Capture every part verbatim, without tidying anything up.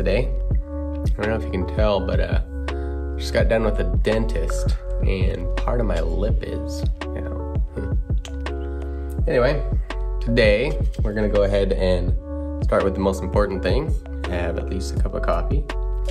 today. I don't know if you can tell, but uh, just got done with the dentist, and part of my lip is, you know. Hmm. Anyway, today we're gonna go ahead and start with the most important thing. Have at least a cup of coffee.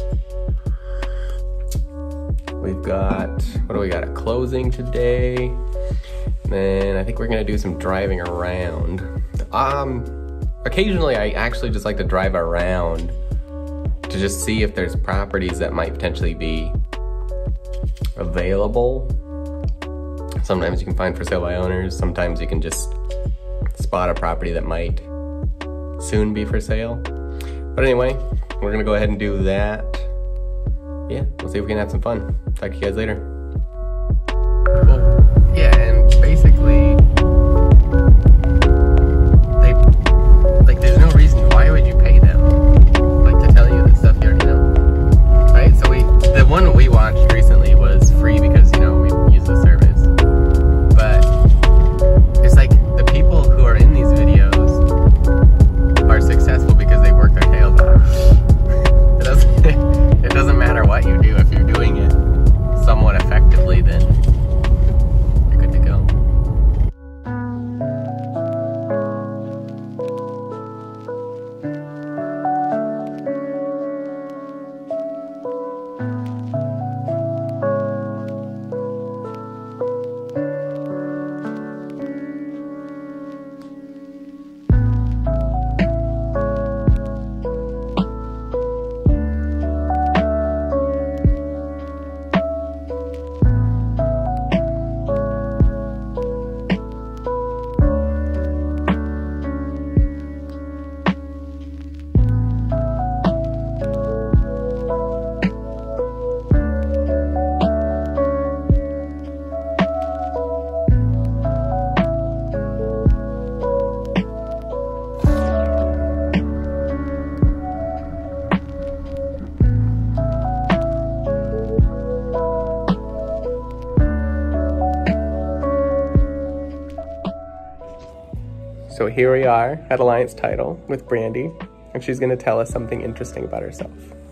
We've got, what do we got? A closing today. And then I think we're gonna do some driving around. Um, occasionally I actually just like to drive around to just see if there's properties that might potentially be available. Sometimes you can find for sale by owners. Sometimes you can just spot a property that might soon be for sale. But anyway, we're gonna go ahead and do that. Yeah, we'll see if we can have some fun. Talk to you guys later. Well, yeah, and basically, they, like, there's no reason, why would you pay them, like, to tell you the stuff you already know, right? So we, the one we watched recently was free because, you know, we use the service, but it's like, the people who are in these videos are successful because they work their tails off. It doesn't, it doesn't matter what you do, if you're doing it somewhat effectively, then you're good to go. So here we are at Alliance Title with Brandy, and she's gonna tell us something interesting about herself.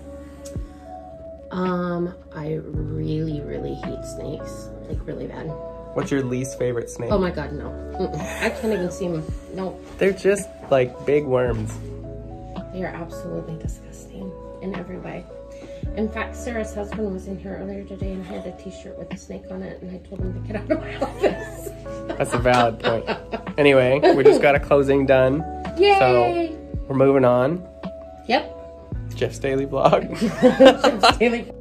Um, I really, really hate snakes, like really bad. What's your least favorite snake? Oh my God, no. Mm-mm. I can't even see them, no. They're just like big worms. They are absolutely disgusting in every way. In fact, Sarah's husband was in here earlier today and had a t-shirt with a snake on it, and I told him to get out of my office. That's a valid point. Anyway, we just got a closing done. Yay! So we're moving on. Yep. Jeff's Daily Vlog. Jeff's Daily